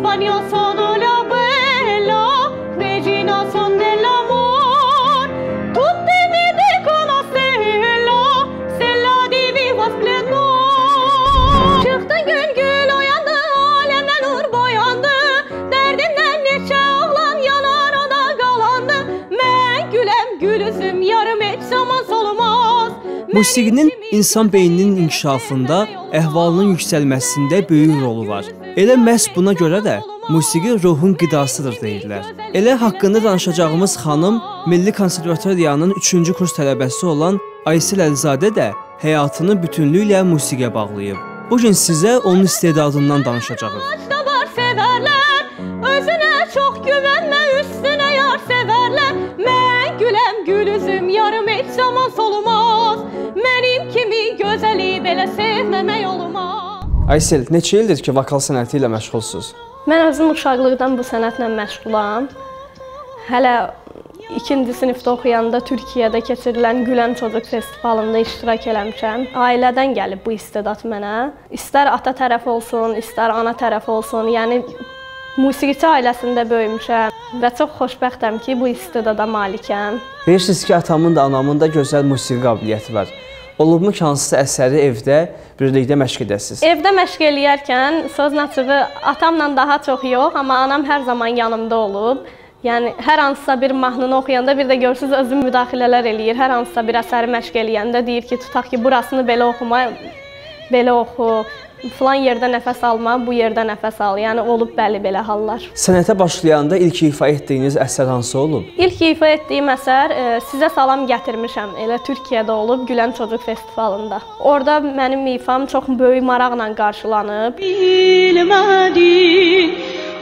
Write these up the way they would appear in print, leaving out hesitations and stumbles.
Ispanio sono la bella, regina son dell'amor. Tutti mi dicono Stella, Stella di vivo splendor. Çıktı gün gül uyandı, alemde nur boyandı. Derdimden neçe oğlan yanar ona qalandı. Mən güləm gül üzüm, yarım heç zaman solmaz. Musiqinin insan beyninin inkişafında, əhvalının yüksəlməsində böyük rolu var. Elə məhz buna görə də musiqi ruhun qidasıdır deyirlər. Elə haqqında danışacağımız xanım Milli Konservatoriyanın 3-cü kurs tələbəsi olan Aysel Əlizadə də həyatını bütünlüklə musiqiyə bağlayıb. Bugün sizə onun istedadından danışacağıq. Var severler, özüne çok güvenme, üstüne yar severler. Mən güləm gül üzüm, yarım heç zaman solmaz. Mənim kimi gözəli belə sevməmək olmaz. Aysel, neçə ildir ki, vokal sənəti ilə məşğulsuz? Mən özüm uşaqlıqdan bu sənətlə məşğulam. Hələ 2-ci sinifdə oxuyanda Türkiyədə keçirilən Gülən Çocuk Festivalında iştirak eləmişəm. Ailədən gəlib bu istedad mənə. İstər ata tərəfi olsun, istər ana tərəfi olsun. Yəni musiqiçi ailəsində böyümüşəm və çox xoşbəxtəm ki, bu istedada malikəm. Deyirsiniz ki, atamın da, anamın da gözəl musiqi qabiliyyəti var. Olubmu ki, hansısa əsəri evdə birlikdə məşq edəsiniz? Evdə məşq eləyərkən sözün açığı atamla daha çox yox, amma anam hər zaman yanımda olub. Yəni hər hansısa bir mahnını oxuyanda bir də görürsüz özü müdaxilələr eləyir. Hər hansısa bir əsəri məşq eləyəndə deyir ki, tutaq ki, burasını belə oxuma, belə oxu. Falan yerdə nəfəs alma, bu yerdə nəfəs al. Yəni olub bəli belə hallar. Sənətə başlayanda ilk ifa etdiyiniz əsər hansı olub? İlk ifa etdiyim əsər Sizə salam gətirmişəm. Elə Türkiyədə olub Gülən Çocuk Festivalında. Orada mənim ifam çox böyük maraqla qarşılanıb. Bilmədin,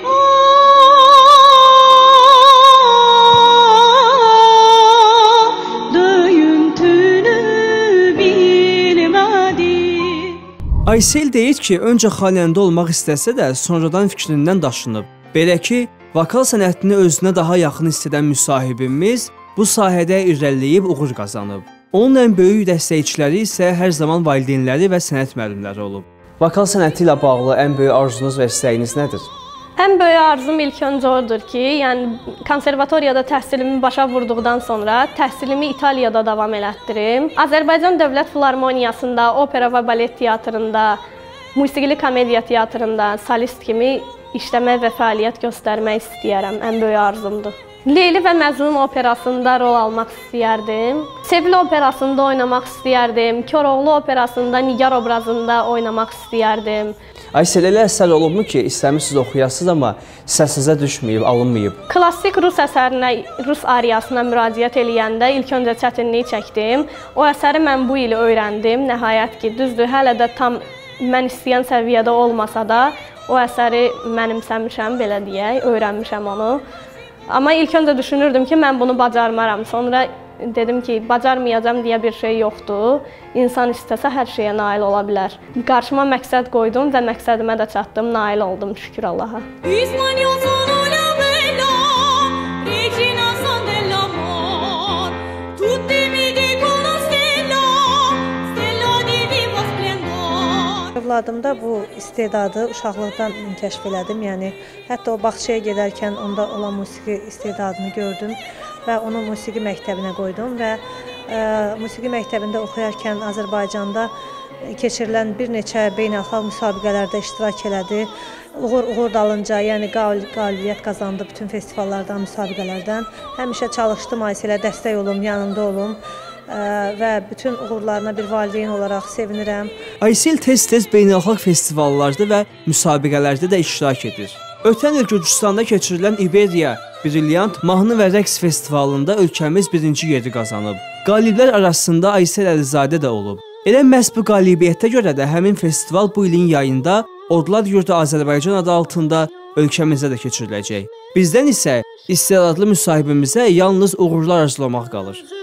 Aysel deyir ki, öncə xanəndə olmaq istəsə də, sonradan fikrindən daşınıb. Belə ki, vokal sənətini özünə daha yaxın hiss edən müsahibimiz bu sahədə irəliləyib uğur qazanıb. Onun ən böyük dəstəkçiləri isə hər zaman valideynləri və sənət müəllimləri olub. Vokal sənəti ilə bağlı ən böyük arzunuz və istəyiniz nədir? Ən böyük arzum ilk öncə odur ki, yəni konservatoriyada təhsilimi başa vurduqdan sonra təhsilimi İtaliyada davam elətdirim. Azərbaycan Dövlət Filarmoniyasında, opera və balet teatrında, musiqili komediya teatrında solist kimi işləmək və fəaliyyət göstərmək istəyərəm. Ən böyük arzumdur. Leyli və Məcnun operasında rol almaq istəyərdim. Sevil operasında oynamaq istəyərdim. Koroğlu operasında Nigar obrazında oynamaq istəyərdim. Aysel, elə əsər olubmu ki, istəmişsiniz oxuyasınız, amma səsinizə düşməyib, alınmayıb? Klassik rus əsərinə, rus ariyasına müraciət eləyəndə ilk öncə çətinlik çəkdim. O əsəri mən bu il öyrəndim. Nəhayət ki, düzdür, hələ də tam mən istəyən səviyyədə olmasa da, o əsəri mənimsəmişəm, belə deyək, öyrənmişəm onu. Amma ilk öncə düşünürdüm ki, mən bunu bacarmaram. Sonra dedim ki, bacarmayacam deyə bir şey yoxdur. İnsan istəsə hər şeyə nail ola bilər. Qarşıma məqsəd qoydum və məqsədimə də çatdım, nail oldum, şükür Allaha. Övladımda bu istedadı uşaqlıqdan kəşf elədim. Yəni hətta o bağçaya gedərkən onda olan musiqi istedadını gördüm və onu musiqi məktəbinə qoydum və musiqi məktəbində oxuyarkən Azərbaycanda keçirilən bir neçə beynəlxalq müsabiqələrdə iştirak elədi. Uğur dalınca, yəni qalibiyyət qazandı bütün festivallardan, müsabiqələrdən. Həmişə çalışdım Ayselə dəstək olum, yanında olum. Və bütün uğurlarına bir valideyn olaraq sevinirəm. Aysel tez-tez beynəlxalq festivallarda və müsabiqələrdə də iştirak edir. Ötən il Gürcüstanda keçirilən İberiya Brilliant mahnı və rəqs festivalında ölkəmiz birinci yeri qazanıb. Qaliblər arasında Aysel Əlizadə də olub. Elə məhz bu qalibiyyətə görə də həmin festival bu ilin yayında Odlar Yurdu Azərbaycan adı altında ölkəmizdə də keçiriləcək. Bizdən isə istedadlı müsahibimizə yalnız uğurlar arzulamaq qalır.